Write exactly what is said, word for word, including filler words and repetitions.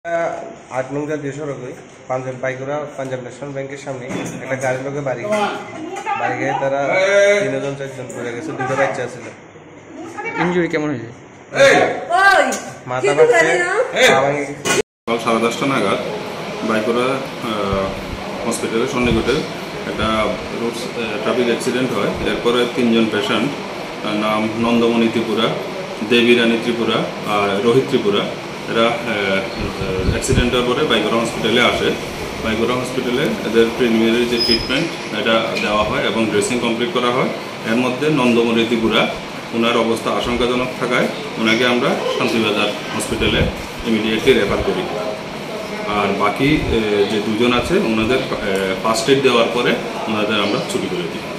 आठ नौ জাতীয় সড়কে পাঞ্জাব বাইকুড়া পাঞ্জাব ন্যাশনাল ব্যাংকের সামনে একটা গাড়ির লোকে বাড়ি বাড়ি গিয়ে তারা তিনজন চারজন পড়ে গেছে, দুটো বাচ্চা ছিল। ইনজুরি কেমন হয়েছে? মাথা ফাটছে, পা ভেঙে গেছে। সকাল সাড়ে দশটা নাগাদ বাইকুড়া হসপিটালের সন্নিকটে একটা রোড ট্রাফিক অ্যাক্সিডেন্ট হয়। এরপরে তিনজন পেশেন্ট, নাম নন্দমণি ত্রিপুরা, দেবী রানী ত্রিপুরা আর রোহিত ত্রিপুরা, এরা অ্যাক্সিডেন্টের পরে বাইকুড়া হসপিটালে আসে। বাইকুড়া হসপিটালে এদের প্রিলিমিনারি যে ট্রিটমেন্ট এটা দেওয়া হয় এবং ড্রেসিং কমপ্লিট করা হয়। এর মধ্যে নন্দমণি ত্রিপুরা, ওনার অবস্থা আশঙ্কাজনক থাকায় ওনাকে আমরা শান্তিবাজার হসপিটালে ইমিডিয়েটলি রেফার করি। আর বাকি যে দুজন আছে ওনাদের ফার্স্ট এড দেওয়ার পরে ওনাদের আমরা ছুটি করে দিই।